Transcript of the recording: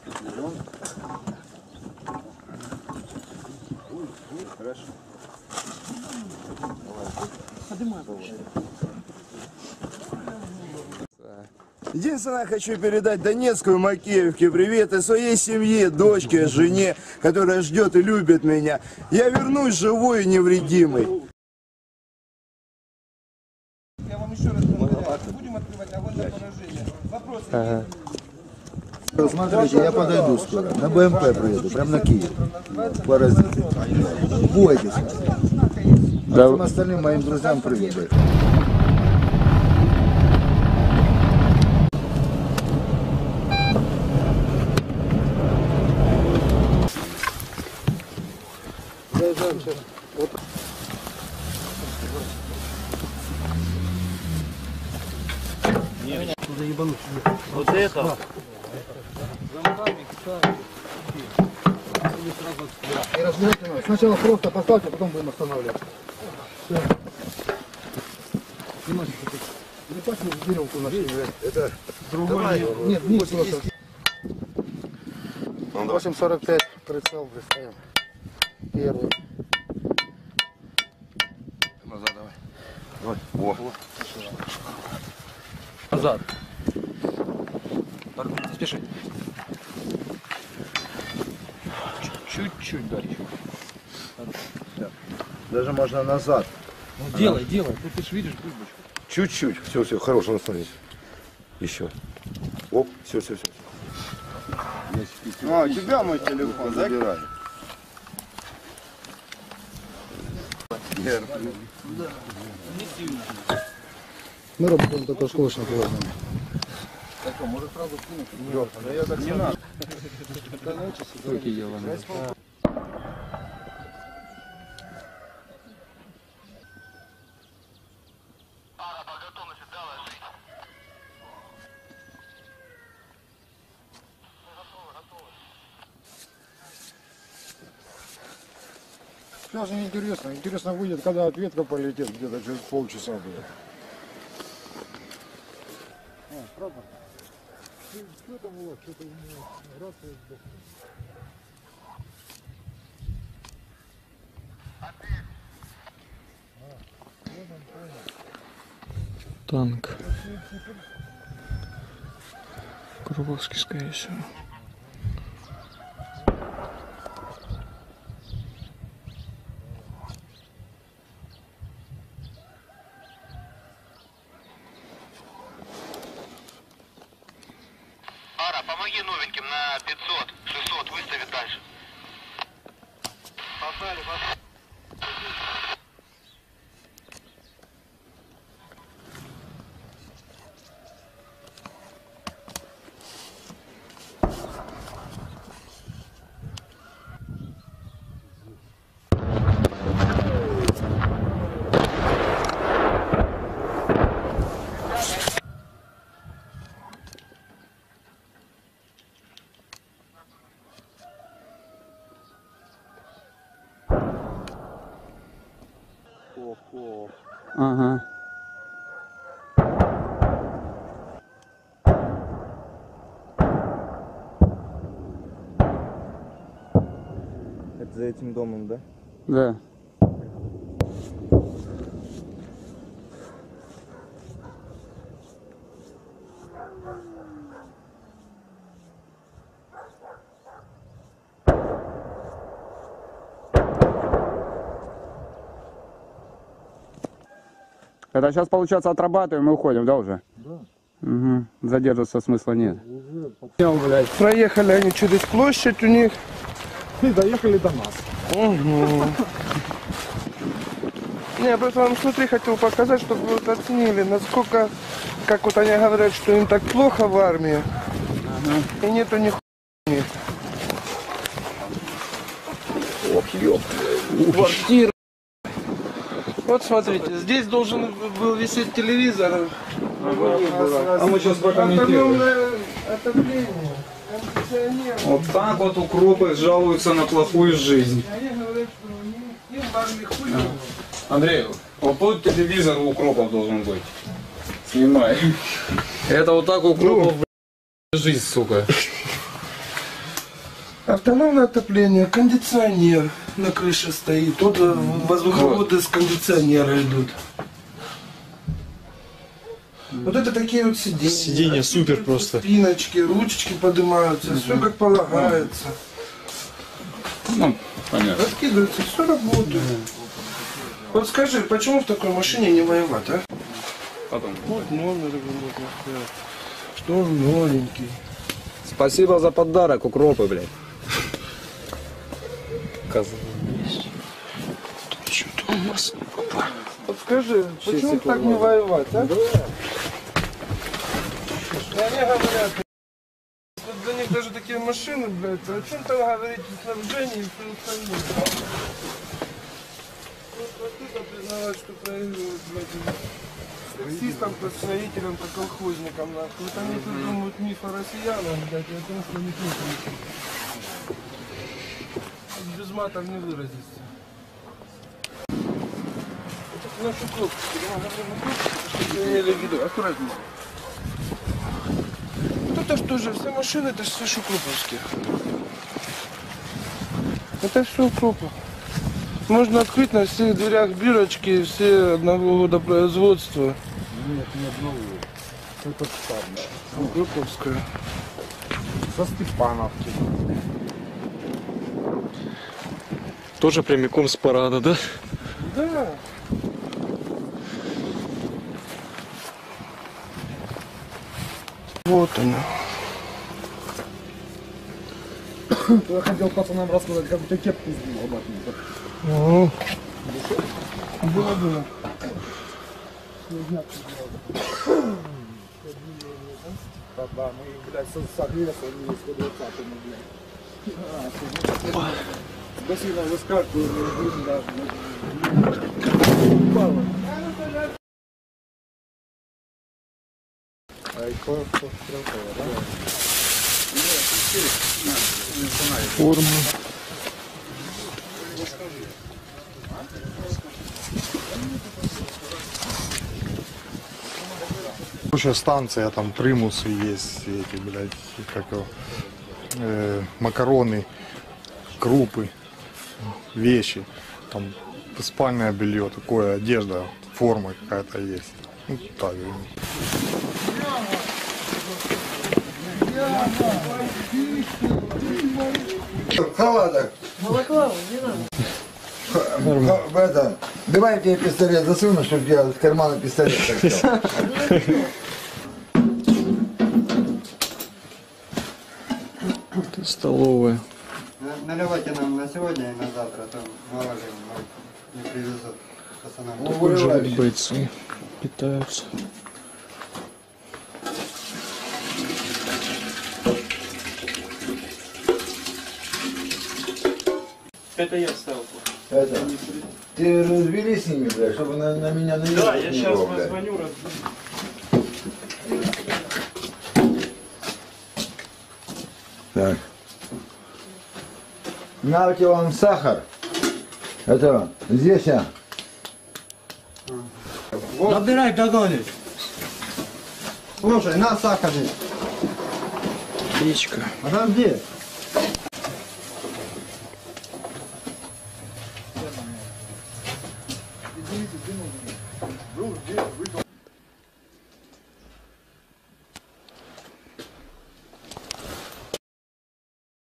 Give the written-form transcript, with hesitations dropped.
Хорошо. Единственное, хочу передать Донецкую Макеевке привет и своей семье, дочке, жене, которая ждет и любит меня. Я вернусь живой и невредимый. Я вам еще раз повторяю, будем открывать огонь на поражение. Вопросы есть? Смотрите, я подойду скоро. На БМП приеду, прям на Киев. Паразиты. Бойтесь. А всем остальным моим друзьям привет. Заезжаем сейчас. Вот. Вот это? И разберите нас. Сначала просто поставьте, потом будем останавливать. Все. Снимайте. Не пахнет веревку нашли. Это другой. Нет, вниз просто. 8.45 прицел выставим. Первый. Назад давай. Давай. О. Назад. Не спеши. Чуть-чуть дальше. Даже можно назад. Ну, делай. Тут ты же видишь бульбочку. Чуть-чуть. Все, хорошо, настановись. Еще. Оп, все. А, у тебя мой телефон, забирай. Мы работаем только скоростным положением. Может сразу кинуть? Не надо. Руки делаем. Сейчас неинтересно. Интересно выйдет, когда ответка полетит, где-то через полчаса будет. Правда? Что там у вас? Что-то у меня рация сдохла. Танк. Круговский, скорее всего. Ара, помоги новеньким на 500, 600 выставить дальше. Погнали. Ага. Это за этим домом, да? Да. Это сейчас, получается, отрабатываем и уходим, да, уже? Да. Угу. Задерживаться смысла нет. Проехали они через площадь у них. И доехали до нас. Угу. Не, я просто вам, смотри, хотел показать, чтобы вы вот оценили, насколько, как вот они говорят, что им так плохо в армии, и нету ни хуя. Ох, ёп. Квартира. Вот смотрите, здесь должен был висеть телевизор. А мы сейчас прокомментируем. Отопление. Вот так вот укропы жалуются на плохую жизнь. Они говорят, что им в армии хуй. Андрей, вот тут телевизор у укропов должен быть. Снимай. Это вот так укропов, жизнь, сука. Автономное отопление, кондиционер на крыше стоит. Тут воздуховоды с кондиционера идут. Вот это такие вот сиденья. Сиденья супер просто. Спиночки, ручечки поднимаются, все как полагается. Ну, понятно. Раскидывается, все работает. Вот скажи, почему в такой машине не воевать, а? Потом. Вот номер его можно сказать. Что он новенький. Спасибо за подарок, укропы, блядь. Вот скажи, почему так не воевать, а? И они говорят, вот для них даже такие машины, блядь, о чем там говорить о снабжении и все остальное. Вот это признавать, что проигрывают, блядь, таксистам, строителям, колхозникам, нахуй. Вот они тут думают миф о россиянах, блядь, и о том, что не слушают. Без матов не выразиться. Это нашу кнопку, я говорю на кнопку, чтобы вы имели в виду, аккуратнее. Вот это что же, все машины, это все шукроповские. Это все укропов. Можно открыть на всех дверях бирочки, все одного года производства. Нет, не одного. Это старое. Укроповская. Со Степановки. Тоже прямиком с парада, да? Да. Вот она. Я хотел пацанам рассказать, как у тебя кепку сбил, Ого. Было. Да, мы, блядь, с агрессором не с 120-ми, блядь. Спасибо, выскакиваю, даже. Форма. Куча станция, там примусы есть, эти, блядь, как его, макароны, крупы, вещи, там спальное белье, такое, одежда, форма какая-то есть. Ну, так. Халаток. Балаклава, не надо. Это, давай я тебе пистолет засуну, чтобы я в кармана пистолет так. Столовая. Наливайте нам на сегодня и на завтра, а то мало ли не привезут пацанам. Уже бойцы питаются. Это я вставил. Это, ты разберись с ними, блядь, чтобы на меня наехать. Да, я сейчас позвоню, Так. Нате вам сахар. Это, здесь я. Набирай, догонишь. Слушай, на сахар. Печка. Подожди.